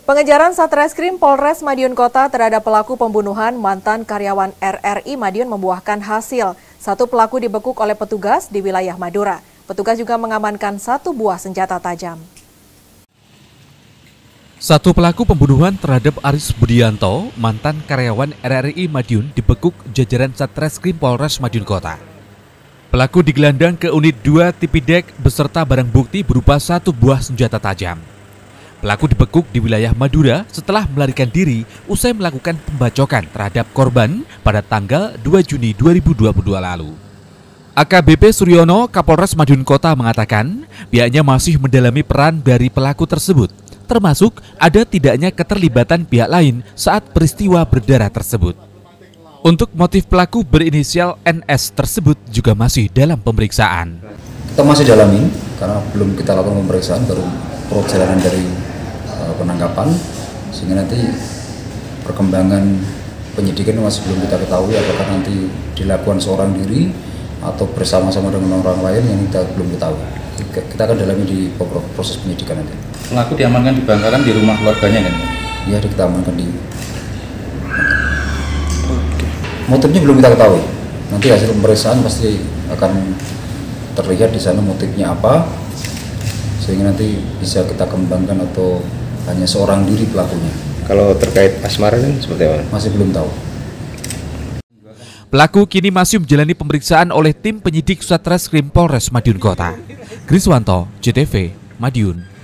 Pengejaran Satreskrim Polres Madiun Kota terhadap pelaku pembunuhan mantan karyawan RRI Madiun membuahkan hasil. Satu pelaku dibekuk oleh petugas di wilayah Madura. Petugas juga mengamankan satu buah senjata tajam. Satu pelaku pembunuhan terhadap Aris Budianto, mantan karyawan RRI Madiun, dibekuk jajaran Satreskrim Polres Madiun Kota. Pelaku digelandang ke unit 2 Tipidek beserta barang bukti berupa satu buah senjata tajam. Pelaku dibekuk di wilayah Madura setelah melarikan diri usai melakukan pembacokan terhadap korban pada tanggal 2 Juni 2022 lalu. AKBP Suryono, Kapolres Madiun Kota mengatakan pihaknya masih mendalami peran dari pelaku tersebut, termasuk ada tidaknya keterlibatan pihak lain saat peristiwa berdarah tersebut. Untuk motif pelaku berinisial NS tersebut juga masih dalam pemeriksaan. Kita masih dalamin karena belum kita lakukan pemeriksaan, baru perjalanan dari penangkapan, sehingga nanti perkembangan penyidikan masih belum kita ketahui apakah nanti dilakukan seorang diri atau bersama-sama dengan orang lain yang kita belum ketahui. Kita akan dalami di proses penyidikan nanti. Pelaku diamankan di Bangkalan di rumah keluarganya kan? Iya, kita amankan di. Motifnya belum kita ketahui. Nanti hasil pemeriksaan pasti akan terlihat di sana motifnya apa, sehingga nanti bisa kita kembangkan atau hanya seorang diri pelakunya. Kalau terkait asmara kan seperti apa? Masih belum tahu. Pelaku kini masih menjalani pemeriksaan oleh tim penyidik Satreskrim Polres Madiun Kota. Kriswanto, JTV, Madiun.